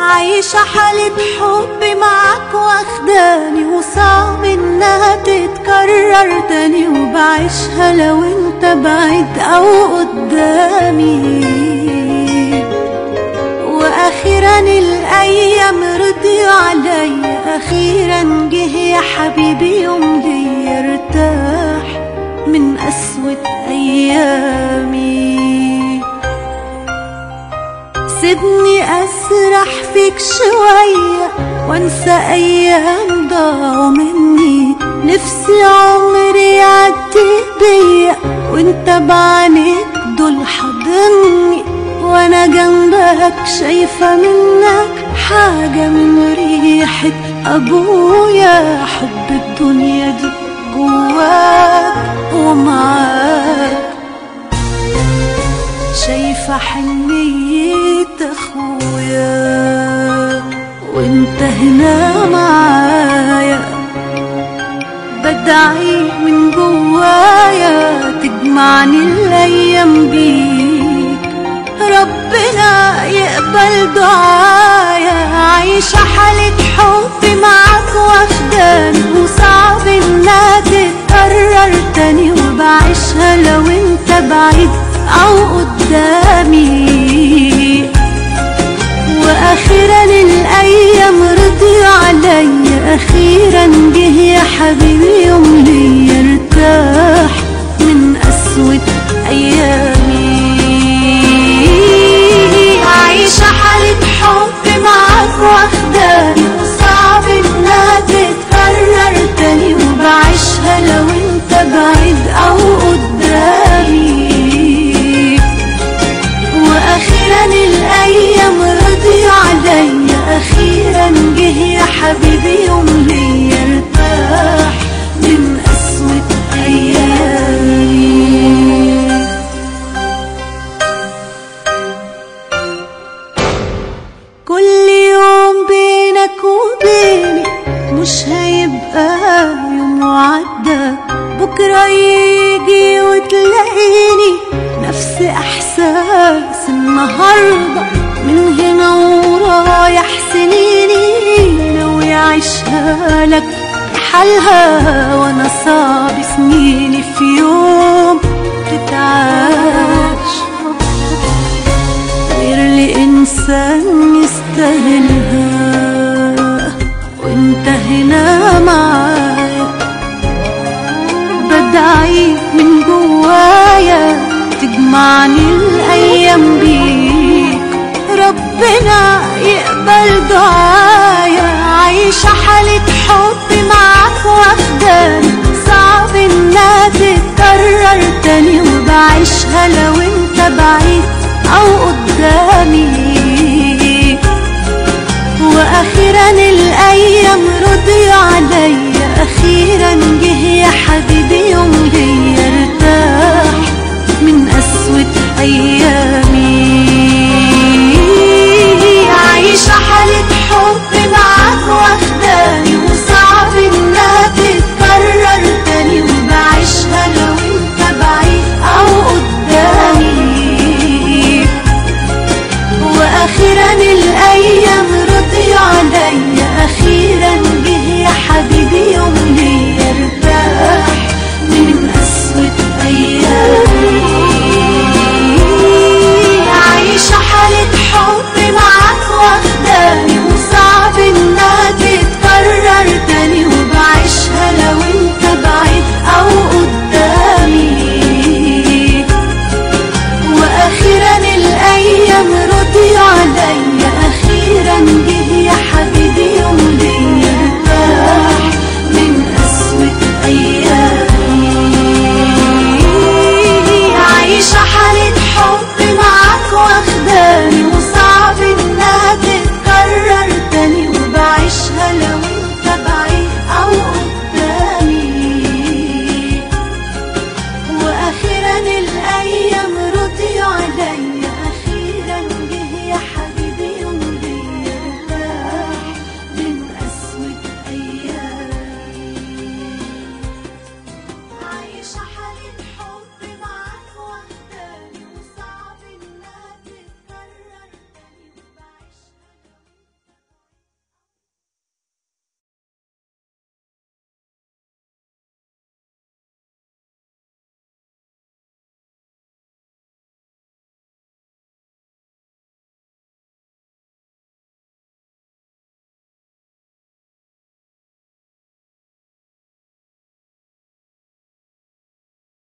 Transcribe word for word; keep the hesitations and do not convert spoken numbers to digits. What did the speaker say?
عايشة حالة حب معاك واخداني، وصعب انها تتكرر تاني، وبعيشها لو انت بعيد او قدامي. واخيرا الايام رضيوا عليا، اخيرا جه يا حبيبي يوم ليا ارتاح من قسوة ايامي. سيبني اسرح فيك شوية وانسى ايام ضاعوا مني، نفسي عمري يعدي بيا وانت بعينيك دول حاضني، وانا جنبك شايفة منك حاجة من ريحة ابويا. حب الدنيا دي جواك ومعاك، شايفة حنية اخويا وانت هنا معايا. بدعي من جوايا تجمعني الايام بيك، ربنا يقبل دعايا. عايشة حالة حب معاك واخداني، وصعب انها تتكرر تاني، وبعيشها لو انت بعيد او قدامي. واخيرا الايام رضيوا عليا، اخيرا جه يا حبيبي يوم ليا ارتاح من قسوة ايامي. عايشة حالة حب معاك واخداني، وصعب انها تتكرر تاني، وبعيشها لو انت بعيد او قدامي. واخيرا الايام رضيوا عليا، اخيرا جه يا حبيبي يوم ليا ارتاح من قسوة ايامي. كل يوم بينك وبيني مش هيبقى يوم وعدى، بكرة يجي وتلاقيني نفس احساس النهاردة. من هنا ورايح سنيني ناوي اعيشها لك حالها، وانا صعب سنيني في يوم تتعاش غير لإنسان يستاهلها. وانت هنا معايا، بدعي من جوايا تجمعني الايام بيك، ربنا يقبل دعايا. عايشة حالة حب معاك واخداني، صعب انها تتكرر تاني، وبعيشها لو انت بعيد او قدامي. واخيرا الايام